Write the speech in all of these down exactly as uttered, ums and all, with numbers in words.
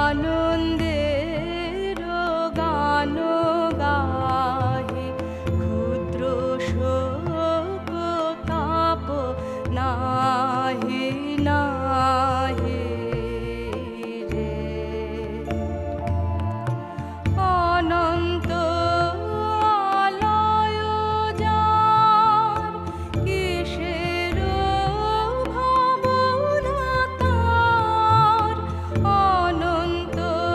আনন্দের গান গাহে ক্ষুদ্র শোক তাপ নাহি নাহি রে অনন্ত আলয় যার কিসের ভাবনা তার অনন্ত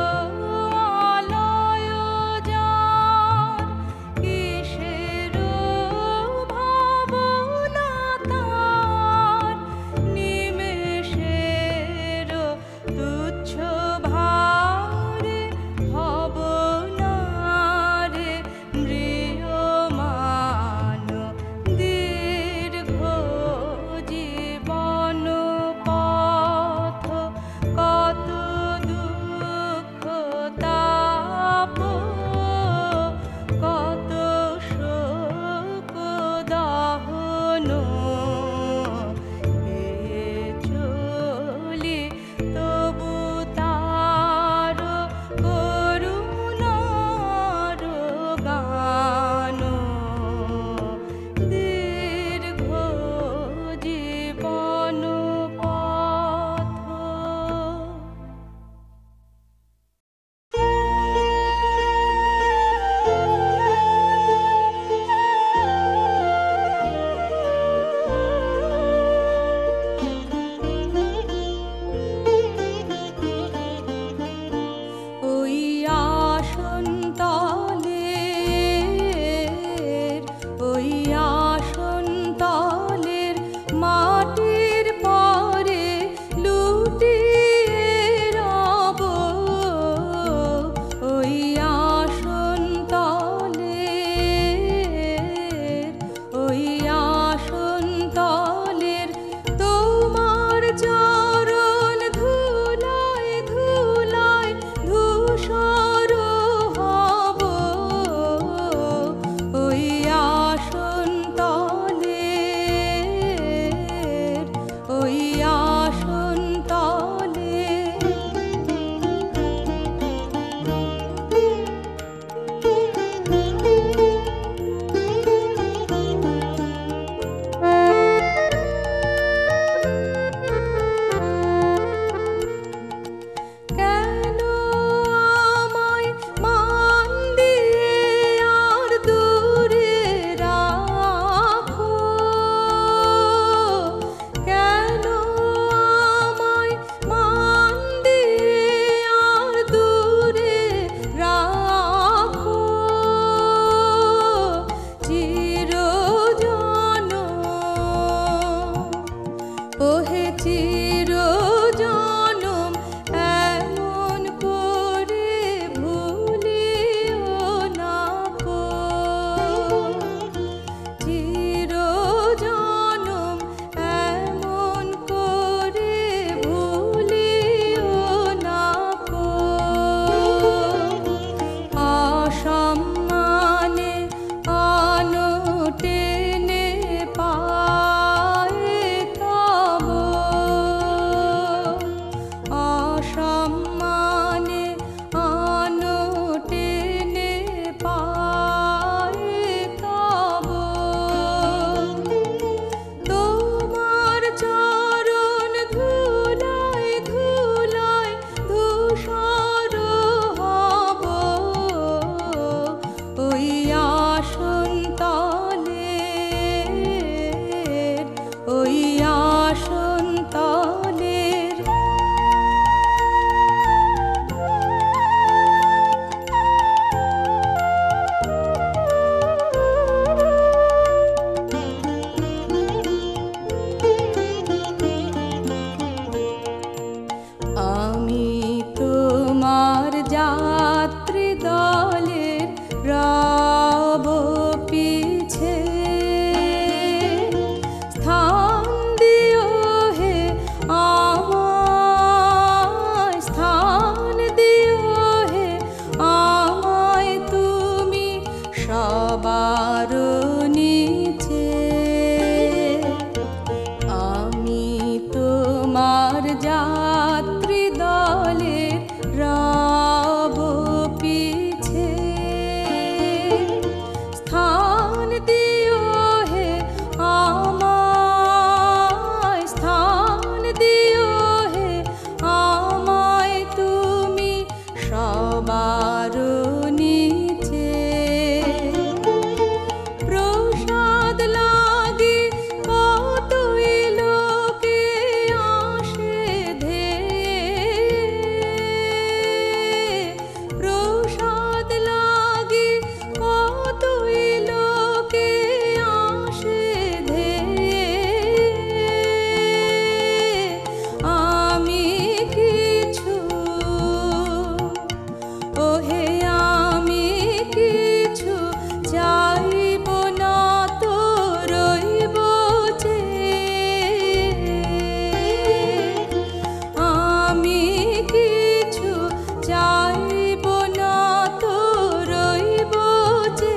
চাইব না তো রইব যে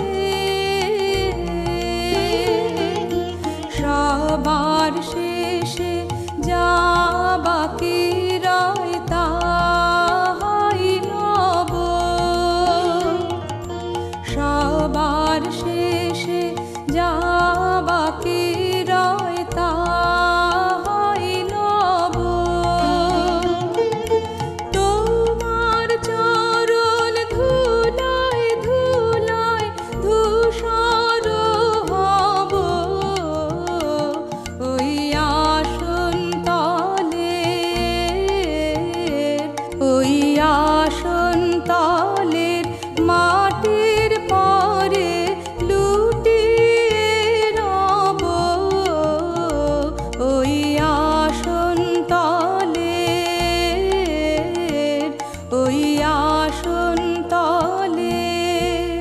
সবার শেষে যা বাকি রয় তাই লব সবার শেষে যা বাকি রয় তাই লব তোমার চরণ ধুলায় ধুলায় ধূসর হব ওই আসন তলে ওই আসন তলের মাটির পরে লুটিয়ে রব ওই আসন তলের ওই আসন তলের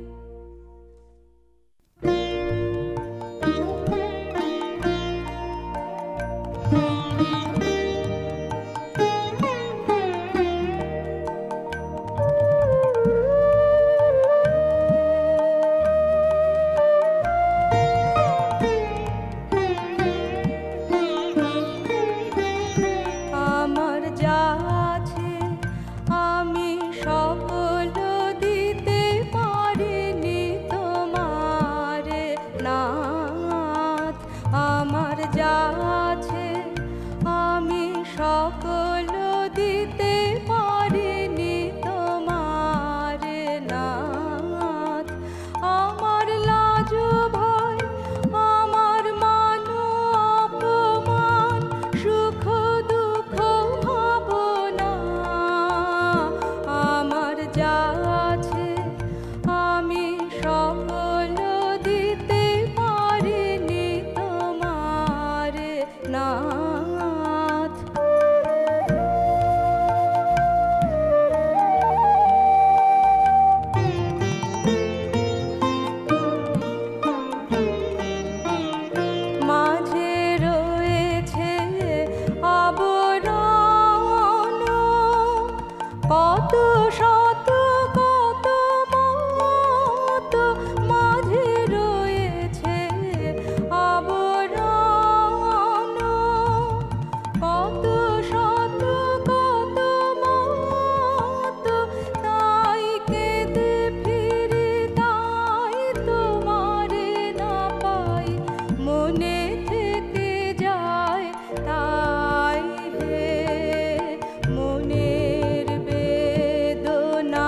আমার যা আছে আমি সকল দিতে পারিনি তোমারে নাথ আমার যা আছে আমি সকল দিতে পারিনি তোমারে নাথ আমার লাজ ভয় আমার মান অপমান সুখ দুঃখ ভাবনা আমার যা আছে আমি সকল দিতে পারিনি তোমারে নাথ মাঝে রয়েছে আবরণ কত শত কত মত মাঝে রয়েছে আবরণ কত শত কত মত তাই কেঁদে ফিরে তাই তোমারে না পাই মনে থেকে যায় তাই হে মনের বেদনা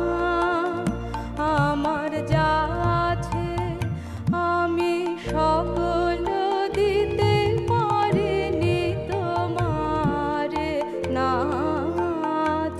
আমার যা আছে আমি সকল দিতে পারিনি তোমারে নাথ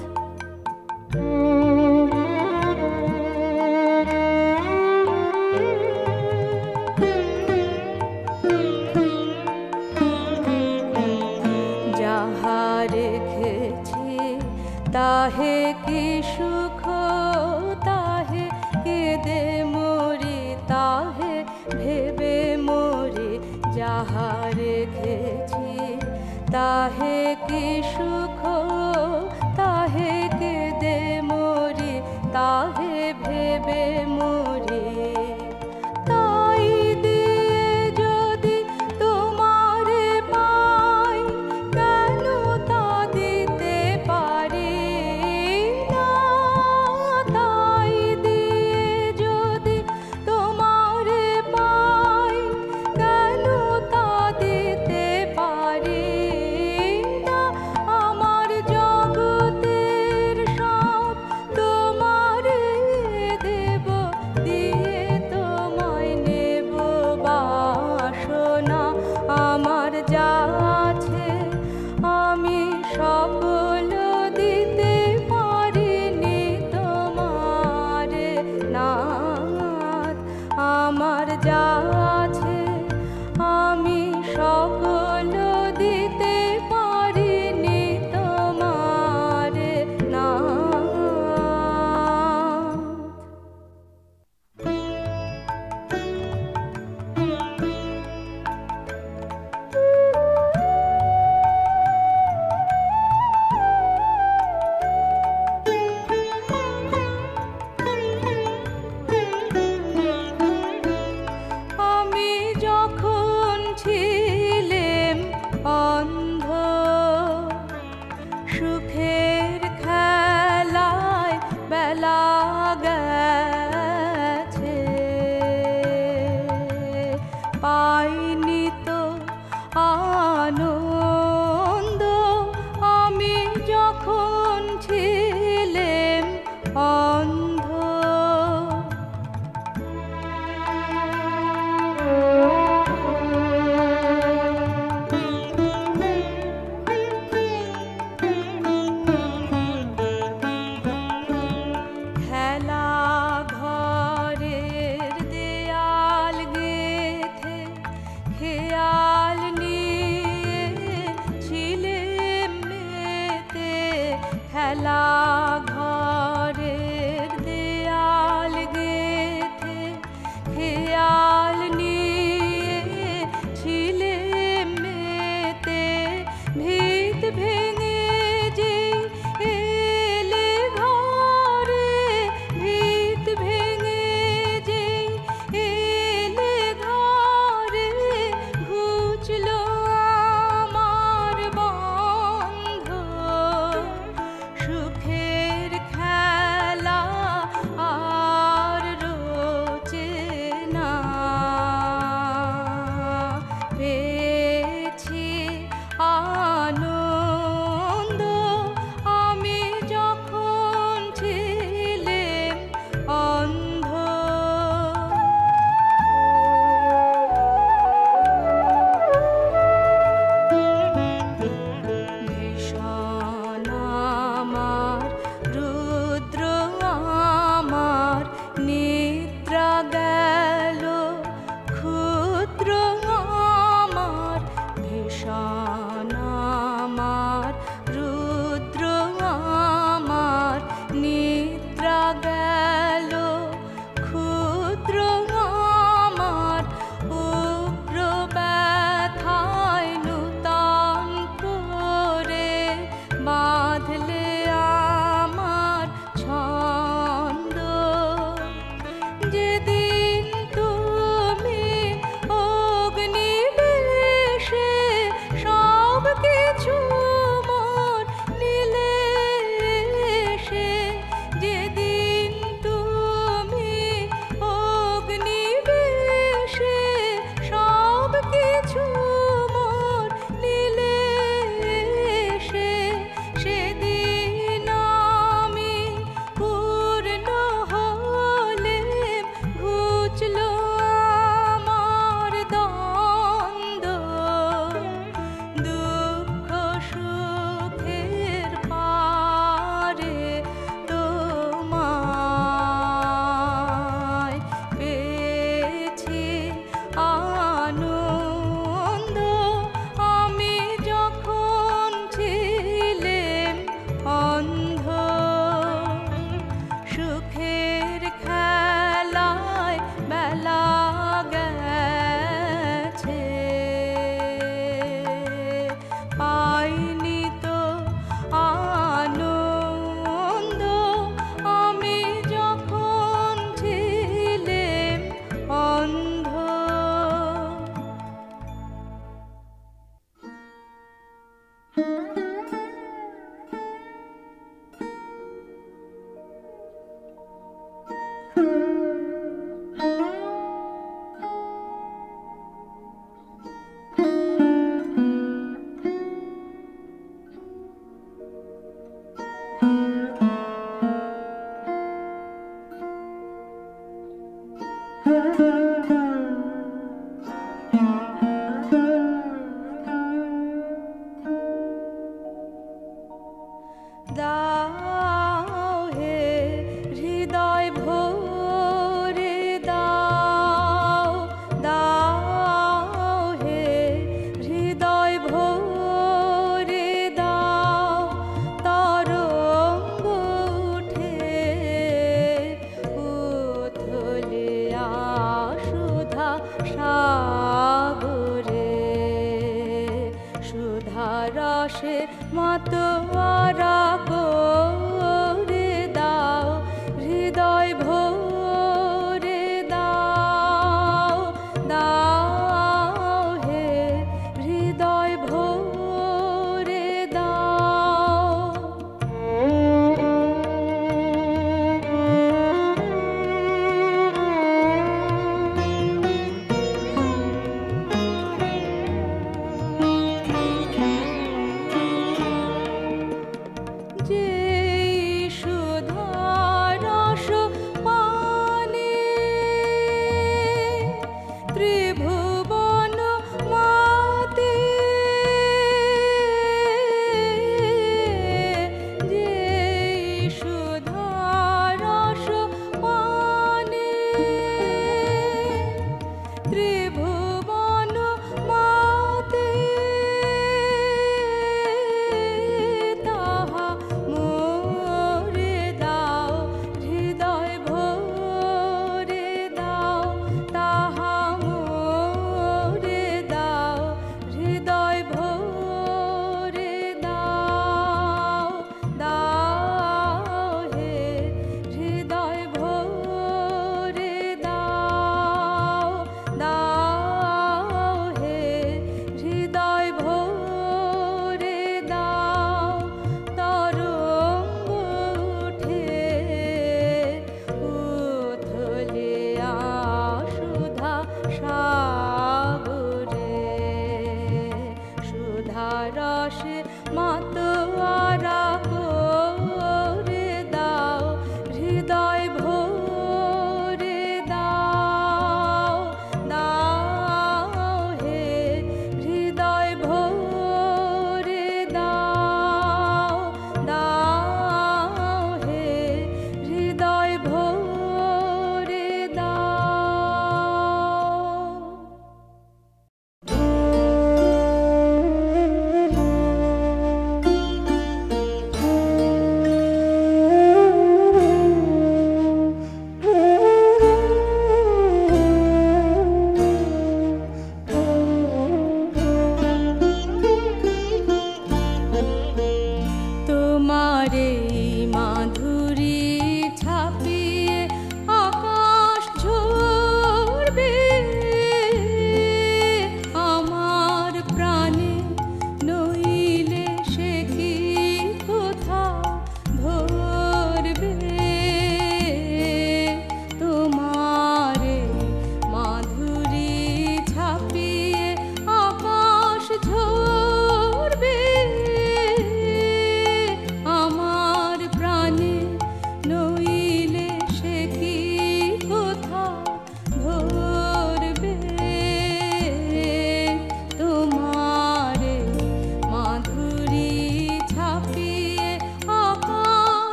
যাহা রেখেছি তাহে কি সুখ তাহে কেঁদে মরি তাহে ভেবে মরি যাহা রেখেছি তাহে কি সুখ তাহে কেঁদে মরি তাহে ভেবে মরি তাই দিয়ে যদি তোমারে পাই কেন তা দিতে পারি না তাই দিয়ে যদি তোমারে পাই কেন তা দিতে পারি না আমার জগৎ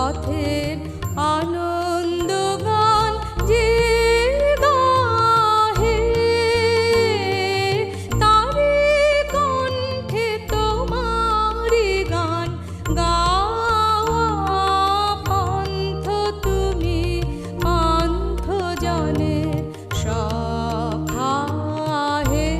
পথের আনন্দ গান যে গাহে, তারি কণ্ঠে তোমারি গান গাওয়া পন্থ তুমি পান্থ জনের সখা হে।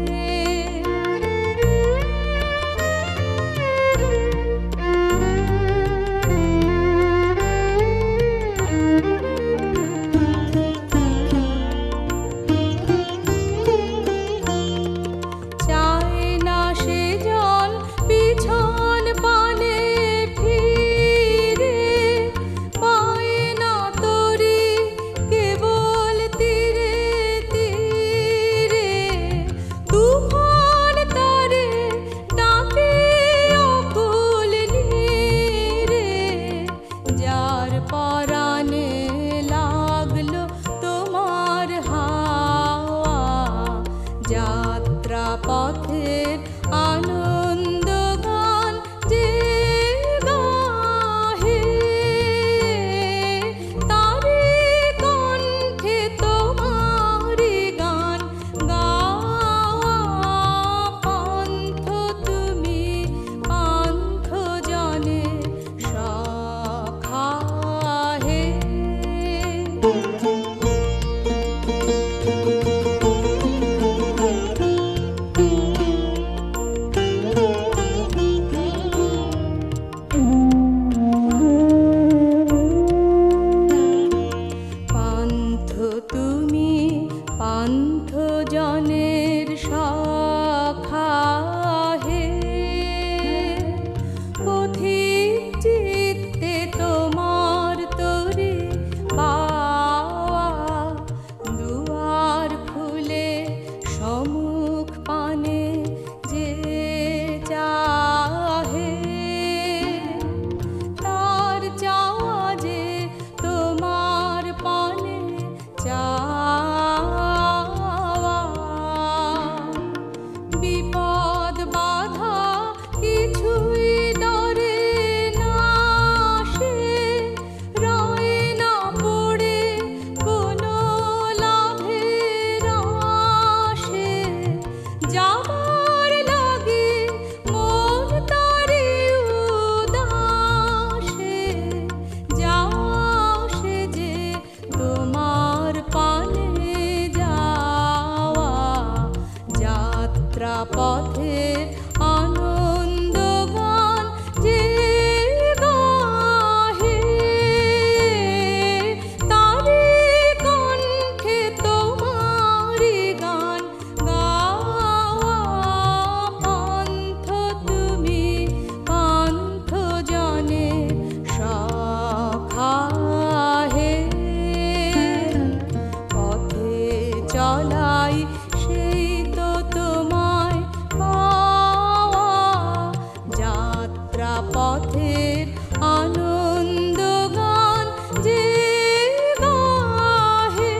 চায় না সে জল পিছন পানে ফিরে, পায় না তরি কেবল তীরে তীরে, তুফান তারে ডাকে অকুল নীরে, যার পরাণে লাগলো তোমার হাওয়া, যাত্রা পথের আনন্দ গান যে গাহে, তারি কণ্ঠে তোমারি গান গাওয়া পন্থ তুমি পান্থ জনের সখা হে। পান্থ তুমি পান্থ জনের সখা হে, পথিক চিত্তে তোমার তরি পাওয়া, দুয়ার খুলে সম্মুখ পানে যে চাহে, তার চাওয়া যে তোমার পানে চাওয়া। বিপদ বাধা কিছুই ডরে না সে, রয় না পড়ে কোনো লাভের আশে, যাবার লাগে মন তারি উদাসে, যাও সে যে তোমার পানে যাওয়া, যাত্রা পথের আনন্দ গান যে গাহে, তারি কণ্ঠে তোমারি গান গাওয়া পন্থ তুমি পান্থ জনের সখা হে। পথে চলাই সেই তো তোমায় পাওয়া, যাত্রা পথের আনন্দ গান যে গাহে,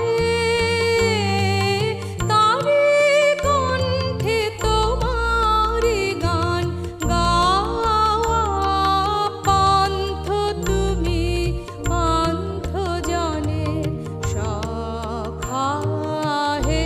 তারি কণ্ঠে তোমারি গান গাওয়া পন্থ তুমি পান্থ জনের সখা হে।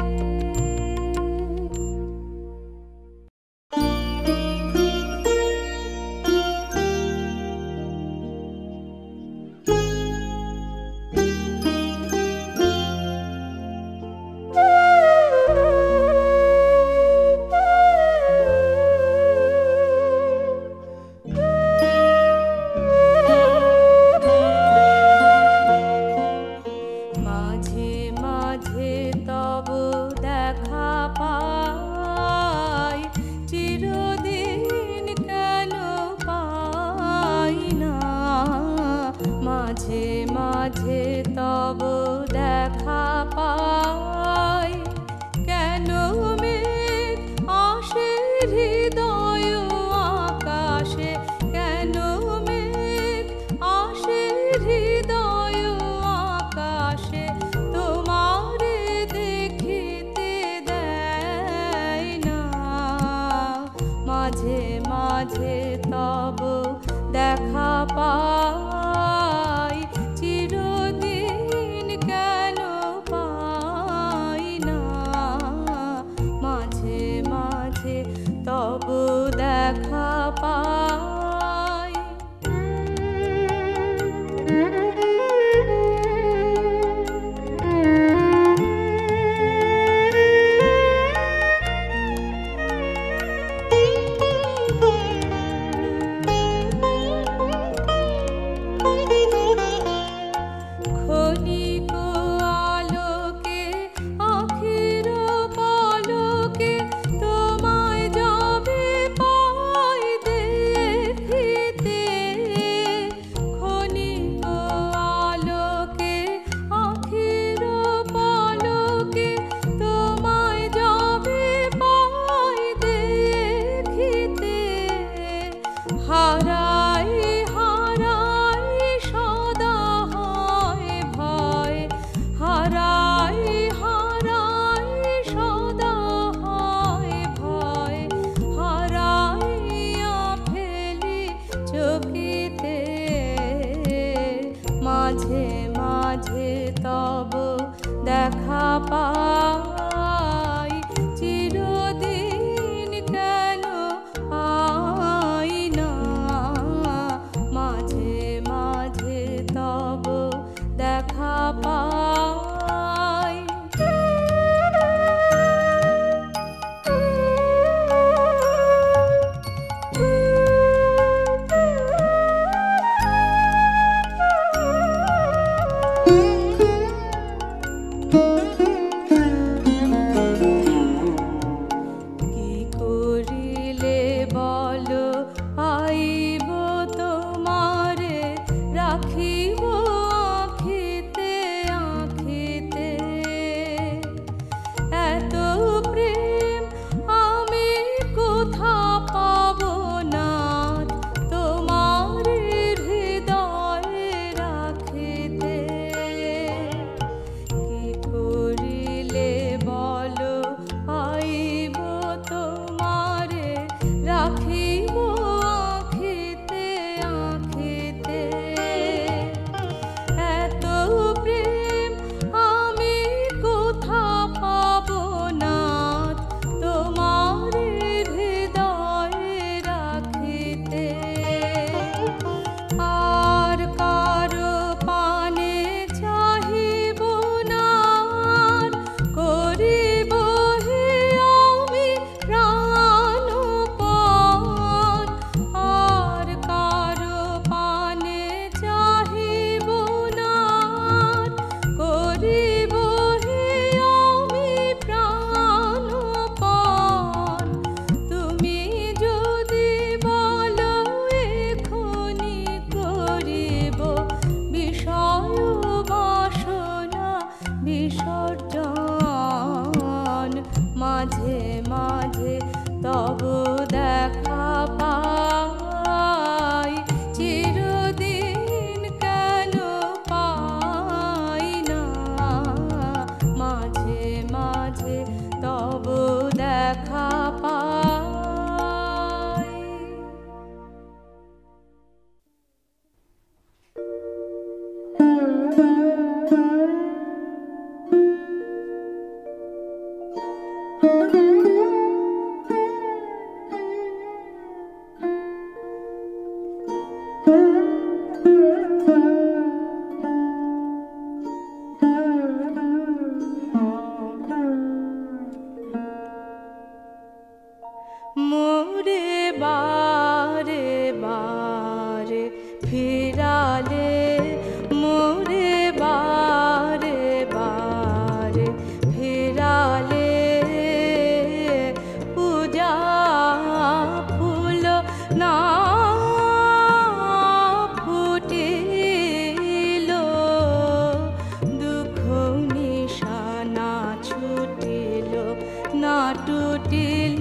মাঝে মাঝে তব দেখা পাই, চিরদিন কেন পাই না, মাঝে মাঝে তব দেখা পাই, কেন মেঘ আসে হৃদয় আকাশে, কেন মেঘ আসে হৃদয় আকাশে, তোমারে দেখিতে দেয় না, মাঝে মাঝে তব দেখা পাই। দেখা পাই। মাঝে মাঝে তব দেখা পাই, চিরদিন কেন পাই না। মাঝে মাঝে তব দেখা পাই। মাঝে মাঝে তব দেখা পাই, চিরদিন কেন পাই না। মাঝে মাঝে তব দেখা পাই। মোরে বারে বারে ফিরালে, মোরে বারে বারে ফিরালে, পূজা ফুল না ফুটিল, দুঃখ নিশানা ছুটিল না টুটিল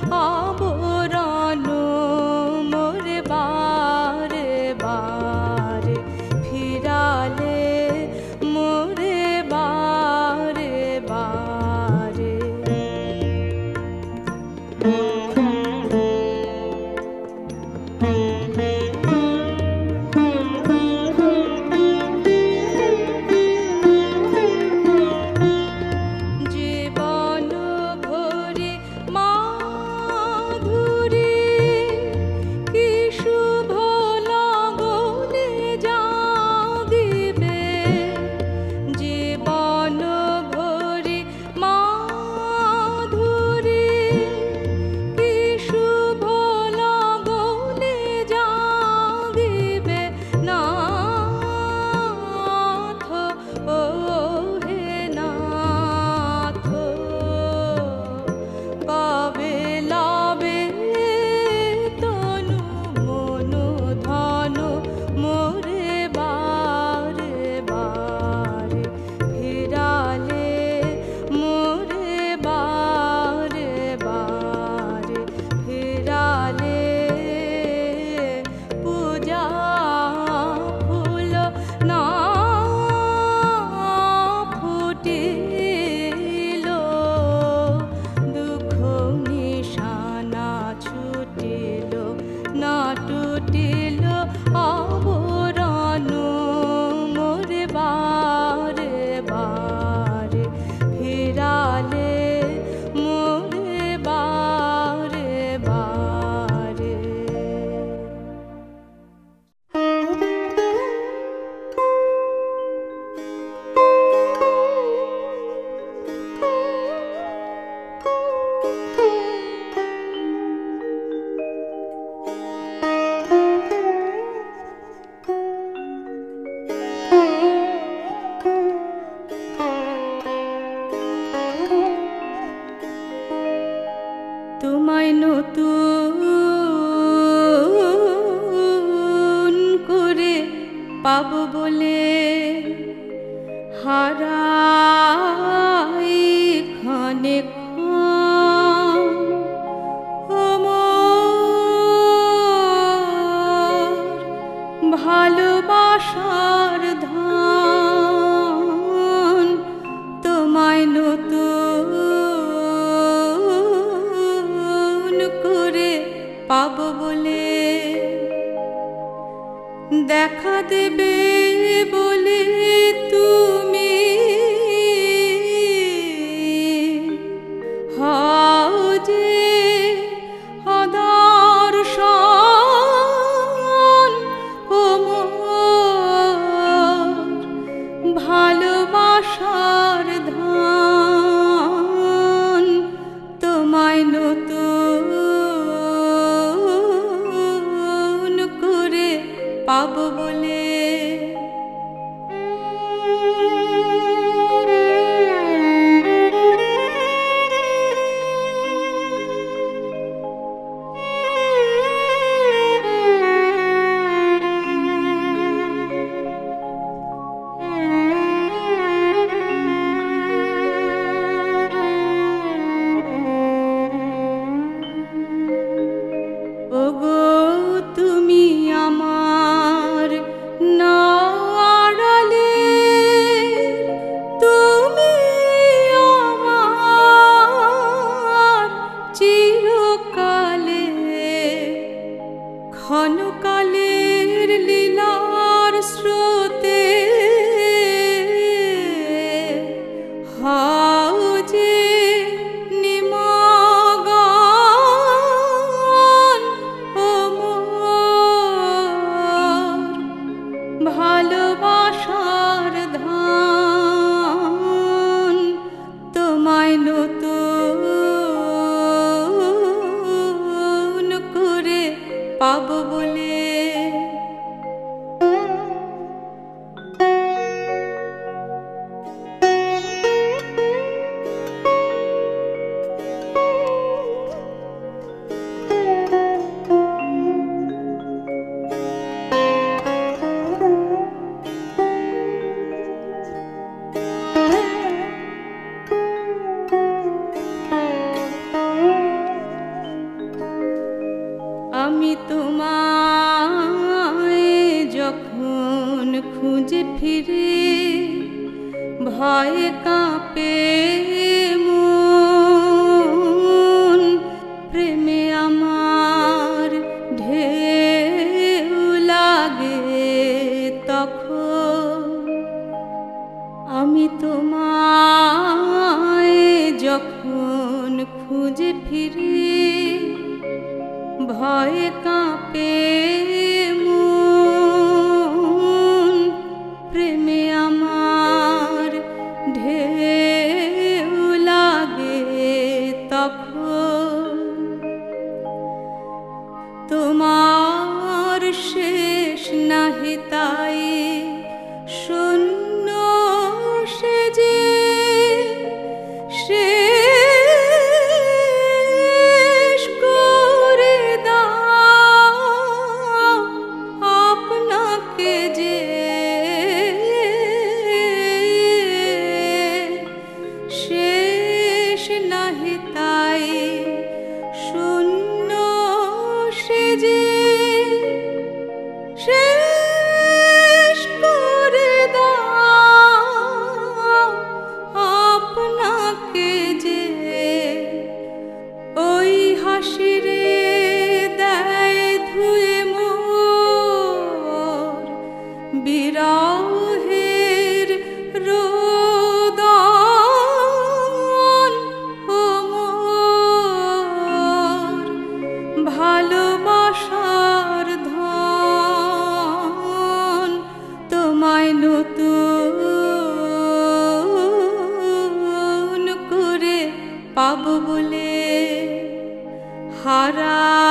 আবরণ, মোরে বারে বারে ফিরালে, মোরে বারে বারে। ঘটিল আবরণ মোরে বারে বারে ফিরালে মোরে বারে বারে। তোমায় নতুন করে পাব বলে হারাই ক্ষণে ক্ষণ ও মোর ভালোবাসার ধন। তোমায় নতুন করে পাব বলে দেখা দেবে বলে তুমি হও যে আদর্শন ও মোর ভালোবাসার ধন। তোমায় নতুন করে পাব বলে ওগো তুমি আমার নাড়ালে, তুমি আমার চিরকালে ক্ষণকালের লীলার স্রোতে হও যে নিমগ্ন ও মোর ভালোবাসার ধন। তোমায় নতুন করে পাব বলে আমি তোমায় যখন খুঁজে ফিরে ভয়ে কাঁপে মন, প্রেমে আমার ঢেউ লাগে তখন। আমি তোমায় যখন খুঁজে ফিরে ভয়ে কাঁপে মন, প্রেমে আমার ঢেউ লাগে তখন। তোমার শেষ নাহি তাই শূন্য সে যে শেষ করে দাও আপনাকে যে শেষ নাহি তাই শূন্য সে যে শেষ হারা